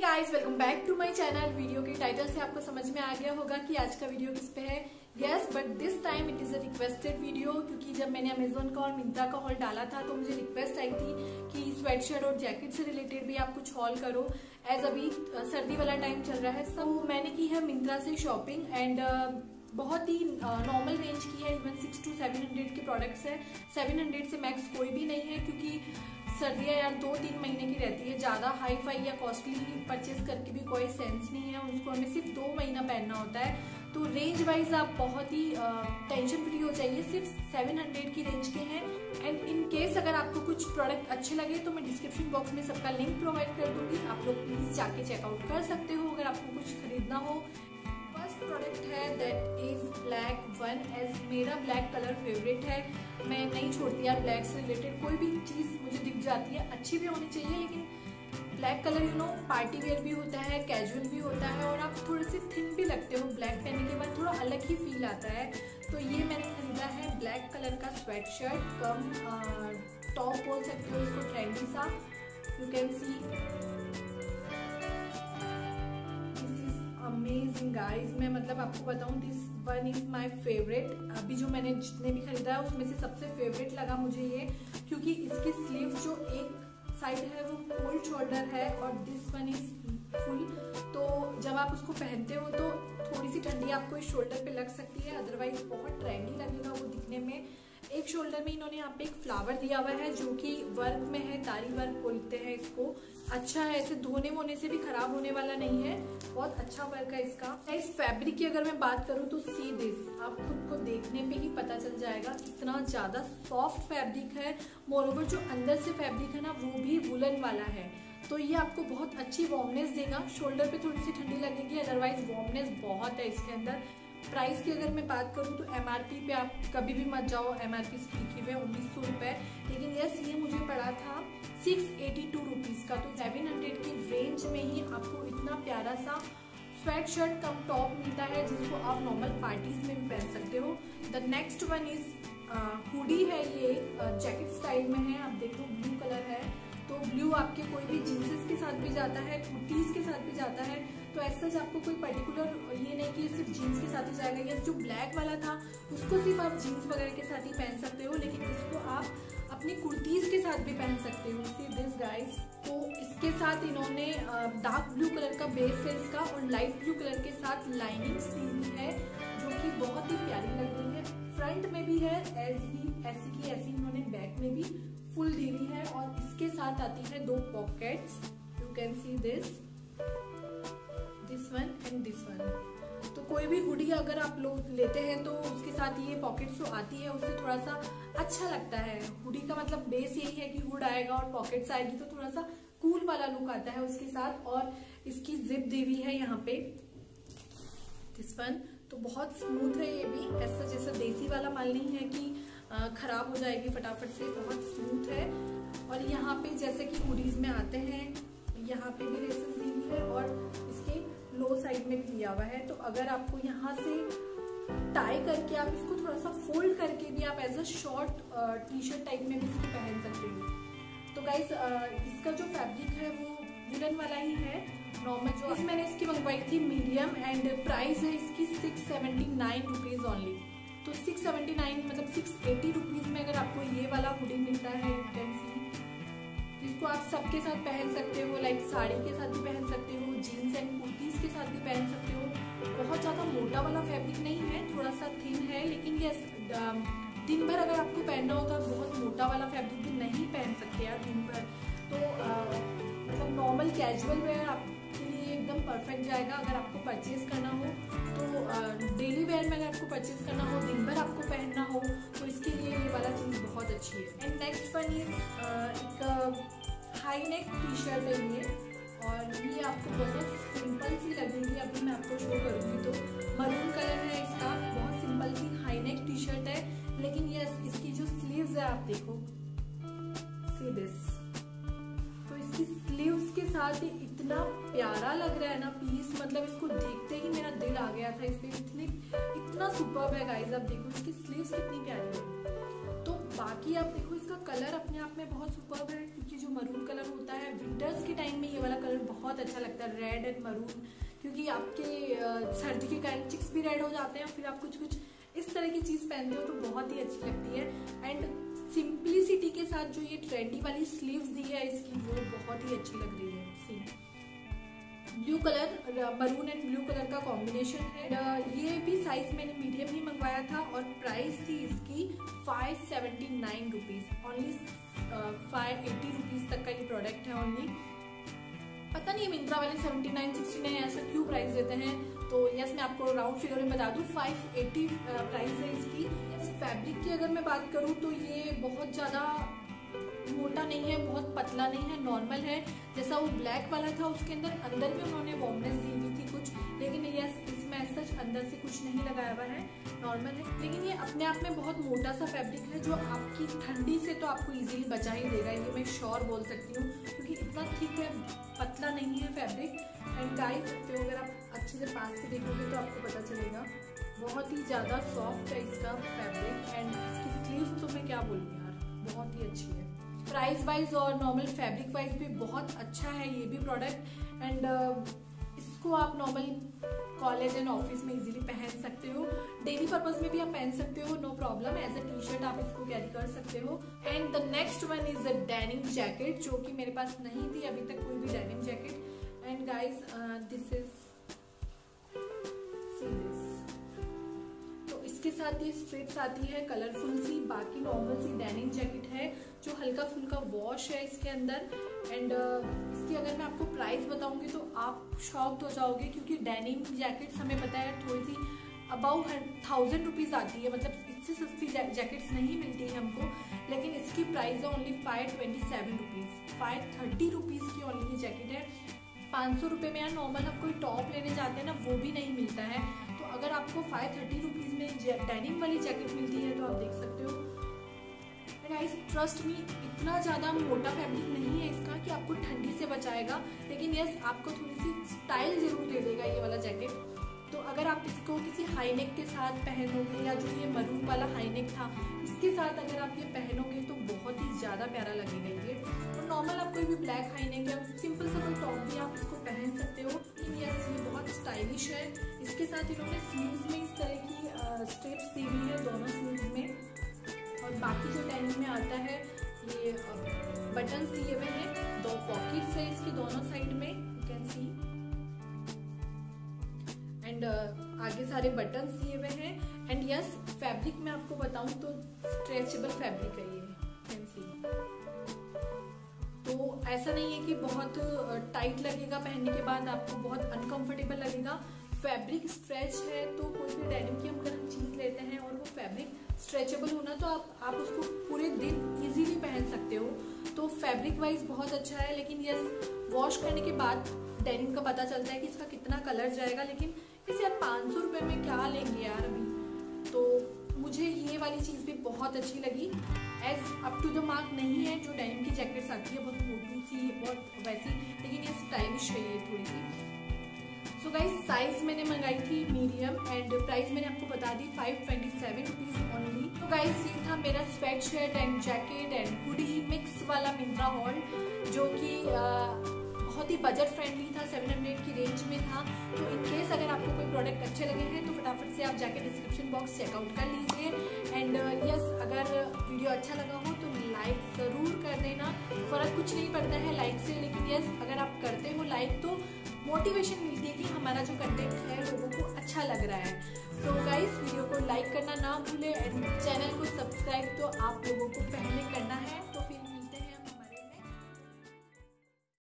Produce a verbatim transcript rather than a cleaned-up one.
Guys, welcome back to my channel. Video के title से आपको समझ में आ गया होगा कि आज का वीडियो किस पे है। Yes, but this time it is a requested video, क्योंकि जब मैंने अमेजोन का और मिंत्रा का हॉल डाला था तो मुझे रिक्वेस्ट आई थी कि स्वेटशर्ट और जैकेट से रिलेटेड भी आप कुछ हॉल करो, एज अभी सर्दी वाला टाइम चल रहा है। तो मैंने की है मिंत्रा से शॉपिंग एंड बहुत ही नॉर्मल रेंज की है। Even six to seven hundred के प्रोडक्ट्स है। सेवन हंड्रेड से मैक्स कोई भी नहीं है, क्योंकि सर्दियाँ यार दो तीन महीने की रहती है। ज्यादा हाई फाई या कॉस्टली परचेज करके भी कोई सेंस नहीं है, उसको हमें सिर्फ दो महीना पहनना होता है। तो रेंज वाइज आप बहुत ही टेंशन फ्री हो जाइए। सिर्फ सेवन हंड्रेड की रेंज के हैं। एंड इन केस अगर आपको कुछ प्रोडक्ट अच्छे लगे तो मैं डिस्क्रिप्शन बॉक्स में सबका लिंक प्रोवाइड कर दूंगी, आप लोग प्लीज जाके चेकआउट कर सकते हो अगर आपको कुछ खरीदना हो। प्रोडक्ट है that is black one, as मेरा ब्लैक कलर फेवरेट है। मैं नहीं छोड़ती यार ब्लैक से रिलेटेड कोई भी चीज मुझे दिख जाती है। अच्छी भी होनी चाहिए, लेकिन black colour you know party wear भी होता है, कैजुअल भी होता है, और आप थोड़े से थिन भी लगते हो। ब्लैक पहनने के बाद थोड़ा अलग ही फील आता है। तो ये मैंने खरीदा है ब्लैक कलर का स्वेट शर्ट कम टॉप बोल सकते हो इसको, ट्रेंडी सा। You can see amazing guys. मैं मतलब आपको बताऊं, this one is my favourite. अभी जो मैंने जितने भी खरीदा है उसमें से सबसे फेवरेट लगा मुझे ये, क्योंकि इसकी स्लीव जो एक साइड है वो कोल्ड शोल्डर है और दिस वन इज फुल। तो जब आप उसको पहनते हो तो थोड़ी सी ठंडी आपको इस शोल्डर पे लग सकती है, अदरवाइज बहुत ट्रेंडी लगेगा वो दिखने में। एक शोल्डर में इन्होंने यहाँ पे एक फ्लावर दिया हुआ है जो कि वर्क में है, तारी वर्क बोलते हैं इसको। अच्छा है, ऐसे धोने वोने से भी खराब होने वाला नहीं है, बहुत अच्छा वर्क है इसका। इस फैब्रिक की अगर मैं बात करूँ तो सी दिस, आप खुद को देखने पे ही पता चल जाएगा कितना ज्यादा सॉफ्ट फैब्रिक है। मोरोवर जो अंदर से फैब्रिक है ना वो भी वुलन वाला है, तो ये आपको बहुत अच्छी वार्मनेस देगा। शोल्डर पे थोड़ी सी ठंडी लगेगी, अदरवाइज वार्मनेस बहुत है इसके अंदर। प्राइस की अगर मैं बात करूं तो एमआरपी पे आप कभी भी मत जाओ, एमआरपी से लिखी हुई है उन्नीस सौ रुपए, लेकिन यस ये मुझे पड़ा था सिक्स एटी टू रुपीज का। तो सेवन हंड्रेड की रेंज में ही आपको इतना प्यारा सा स्वेट शर्ट कम टॉप मिलता है, जिसको आप नॉर्मल पार्टीज में भी पहन सकते हो। The next one is hoodie है, ये जैकेट स्टाइल में है। आप देखो ब्लू कलर है, तो ब्लू आपके कोई भी जींसेस के साथ भी जाता है, कुर्तीज के साथ भी जाता है। तो ऐसा आपको कोई पर्टिकुलर ये नहीं कि सिर्फ जीन्स के साथ ही जाएगा। ये जो ब्लैक वाला था उसको सिर्फ आप जीन्स वगैरह के साथ ही पहन सकते हो, लेकिन इसको आप अपनी कुर्तीज के साथ भी पहन सकते हो। See this guys. तो इसके साथ इन्होंने डार्क ब्लू कलर का बेस है इसका, और लाइट ब्लू कलर के साथ लाइनिंग दी हुई है जो कि बहुत ही प्यारी लग रही है। फ्रंट में भी है एज ही ऐसी की ऐसी, इन्होंने बैक में भी फुल दी हुई है, और इसके साथ आती है दो pockets. You can see this this one and this one. तो कोई भी हुडी अगर आप लोग लेते हैं तो उसके साथ ये पॉकेट्स जो आती है उससे थोड़ा सा अच्छा लगता है। हुडी का मतलब बेस यही है कि हुड आएगा और पॉकेट्स आएगी, तो थोड़ा सा कूल वाला लुक आता है उसके साथ। और इसकी जिप दी हुई है यहाँ पे दिस वन। तो बहुत स्मूथ है ये भी, ऐसा जैसा देसी वाला माल नहीं है कि खराब हो जाएगी फटाफट से, बहुत स्मूथ है। और यहाँ पे जैसे कि हुडीज में आते हैं, यहाँ पे भी लेसेस दी हुई है और इसके लो साइड में भी दिया हुआ है। तो अगर आपको यहाँ से टाई करके आप इसको थोड़ा सा फोल्ड करके भी आप as a short T shirt type में भी इसको पहन सकते हो। तो गाइस इसका जो फैब्रिक है वो वुलन वाला ही है नॉर्मल। जो इस मैंने इसकी मंगवाई थी मीडियम, एंड प्राइस है इसकी six seventy nine rupees only. तो सिक्स सेवेंटी नाइन मतलब सिक्स एटी रुपीज में अगर आपको ये वाला हुडी मिलता है, यू कैन सी, जिसको आप सबके साथ पहन सकते हो, लाइक साड़ी के साथ भी पहन सकते हो, जीन्स एंड कुर्तीज के साथ भी पहन सकते हो। बहुत ज्यादा मोटा वाला फैब्रिक नहीं है, थोड़ा सा थिन है, लेकिन यस दिन भर अगर आपको पहनना होता है बहुत मोटा वाला फैब्रिक भी नहीं पहन सकते यार दिन भर। तो मतलब नॉर्मल कैजुअल वेयर आपके लिए एकदम परफेक्ट जाएगा। अगर आपको परचेज करना हो तो डेली वेयर में अगर आपको परचेज करना हो, दिन भर आपको पहनना हो, तो इसके लिए ये वाला चीज बहुत अच्छी है। एंड नेक्स्ट वन इज एक हाई नेक टी शर्ट है ये, और ये आपको बहुत सिंपल सी लगेगी। अभी मैं आपको शो करूंगी तो मरून कलर है इसका, बहुत सिंपल सी हाई नेक टी शर्ट है, लेकिन ये इसकी जो स्लीव्स है आप देखो, सी दिस। तो इसकी स्लीव्स के साथ ही इतना प्यारा लग रहा है ना पीस, मतलब इसको देखते ही मेरा दिल आ गया था इस पे। इतनी इतना सुपर्ब है गाइस, आप देखो इसकी स्लीव्स कितनी प्यारी है। तो बाकी आप देखो इसका कलर अपने आप में बहुत सुपर्ब है, क्योंकि जो मरून कलर होता है विंटर्स के टाइम में ये वाला कलर बहुत अच्छा लगता है, रेड एंड मरून, क्योंकि आपके सर्दी के कारण चिक्स भी रेड हो जाते हैं, फिर आप कुछ कुछ इस तरह की चीज पहनते हो तो बहुत ही अच्छी लगती है। एंड सिंपलिसिटी के साथ जो ये ट्रेंडी वाली स्लीव्स दी है इसकी, वो बहुत ही अच्छी लग रही है। See blue colour, maroon and blue colour का कॉम्बिनेशन है। ये भी साइज मैंने मीडियम ही मंगवाया था और प्राइस थी इसकी five seventy nine rupees only, five eighty rupees तक का ये प्रोडक्ट है ओनली। पता नहीं मिंत्रा वाले सेवेंटी नाइन सिक्सटी नाइन ऐसा क्यों प्राइस देते हैं, तो यस मैं आपको राउंड फिगर में बता दूं फाइव एटी प्राइस है इसकी। फैब्रिक की अगर मैं बात करूं तो ये बहुत ज़्यादा मोटा नहीं है, बहुत पतला नहीं है, नॉर्मल है। जैसा वो ब्लैक वाला था उसके अंदर अंदर भी उन्होंने वार्मनेस दी हुई थी कुछ, लेकिन यस इसमें सच अंदर से कुछ नहीं लगाया हुआ है, नॉर्मल है। लेकिन ये अपने आप में बहुत मोटा सा फैब्रिक है जो आपकी ठंडी से तो आपको इजीली बचा ही देगा, ये मैं श्योर बोल सकती हूँ, क्योंकि इतना थिक है, पतला नहीं है फैब्रिक। एंड गाइस सकते हो, अगर आप अच्छे से पास से देखोगे तो आपको पता चलेगा बहुत ही ज़्यादा सॉफ्ट है इसका फैब्रिक। एंड इसकी स्लीव्स तो मैं क्या बोलूँ यार, बहुत ही अच्छी है। प्राइस वाइज और नॉर्मल फैब्रिक वाइज भी बहुत अच्छा है ये भी प्रोडक्ट। एंड uh, इसको आप नॉर्मल कॉलेज एंड ऑफिस में इजीली पहन सकते हो, डेली पर्पज में भी आप पहन सकते हो, no problem. As a T shirt आप इसको कैरी कर सकते हो। And the next one is the denim jacket, जो कि मेरे पास नहीं थी अभी तक कोई भी denim jacket. And guys this is इसके साथ ये स्ट्रिप्स आती है कलरफुल सी, बाकी नॉर्मल सी डेनिम जैकेट है जो हल्का फुल्का वॉश है इसके अंदर। एंड uh, इसकी अगर मैं आपको प्राइस बताऊंगी तो आप शॉक्ड हो जाओगे, क्योंकि डेनिम जैकेट्स हमें पता है थोड़ी सी अबाउ थाउजेंड रुपीज़ आती है, मतलब इससे सस्ती जैकेट्स नहीं मिलती है हमको। लेकिन इसकी प्राइस है only five twenty seven rupees, five thirty rupees की ओनली ये जैकेट है। पाँच सौ रुपये में यार नॉर्मल आप कोई टॉप लेने जाते हैं ना, वो भी नहीं मिलता है। तो अगर आपको फाइव थर्टी रुपीज़ में डेनिम वाली जैकेट मिलती है तो आप देख सकते हो। गाइस ट्रस्ट मी, इतना ज़्यादा मोटा फैब्रिक नहीं है इसका कि आपको ठंडी से बचाएगा, लेकिन यस आपको थोड़ी सी स्टाइल जरूर दे देगा ये वाला जैकेट। तो अगर आप इसको किसी हाई नेक के साथ पहनोगे, या जो ये मरून वाला हाई नेक था इसके साथ अगर आप ये पहनोगे तो बहुत ही ज़्यादा प्यारा लगेगा ये। और नॉर्मल आप कोई भी ब्लैक हाई नेक या सिंपल सा कोई टॉप भी आप इसको पहन सकते हो। यस ये बहुत स्टाइलिश है। इसके साथ इन्होंने स्लीव्स में इस तरह की स्ट्रिप्स दी हुई है दोनों स्लीव्स में, और बाकी जो डेनिम में आता है ये बटन दिए हुए हैं, दो पॉकेट्स है इसकी दोनों साइड में, यू कैन सी। एंड आगे सारे बटन्स दिए हुए हैं। एंड यस फैब्रिक में आपको बताऊं तो स्ट्रेचेबल फैब्रिक है ये, कैन सी। तो ऐसा नहीं है कि बहुत टाइट लगेगा, पहनने के बाद आपको बहुत अनकंफर्टेबल लगेगा। फैब्रिक स्ट्रेच है, तो कोई भी डेनिम की अगर हम चीज लेते हैं और वो फैब्रिक स्ट्रेचेबल होना, तो आप आप उसको पूरे दिन इजीली पहन सकते हो। तो फैब्रिक वाइज बहुत अच्छा है। लेकिन यस वॉश करने के बाद डेनिम का पता चलता है कि इसका कितना कलर जाएगा, लेकिन इसे आप पाँच सौ रुपये में क्या लेंगे यार अभी। तो मुझे ये वाली चीज़ भी बहुत अच्छी लगी। As up to the mark नहीं है जो डेनिम की जैकेट्स आती है, बहुत मोटी सी बहुत वैसी, लेकिन ये स्टाइलिश है ये थोड़ी सी। सो गाइस साइज मैंने मंगाई थी मीडियम, एंड प्राइस मैंने आपको बता दी five twenty seven rupees only. तो गाइस ये था मेरा sweatshirt and jacket and hoodie mix वाला मिंत्रा हॉल, जो कि बहुत ही बजट फ्रेंडली था, सेवन हंड्रेड की रेंज में था। तो इन केस अगर आपको कोई प्रोडक्ट अच्छे लगे हैं तो फटाफट से आप जाके डिस्क्रिप्शन बॉक्स चेकआउट कर लीजिए। एंड यस अगर वीडियो अच्छा लगा हो तो लाइक ज़रूर कर देना, फ़र्क कुछ नहीं पड़ता है लाइक से, लेकिन यस अगर आप करते हो लाइक तो मोटिवेशन मिलती है कि हमारा जो कंटेंट है लोगों को अच्छा लग रहा है। तो गाइस वीडियो को लाइक करना ना भूलें, एंड चैनल को सब्सक्राइब तो आप लोगों को पहले करना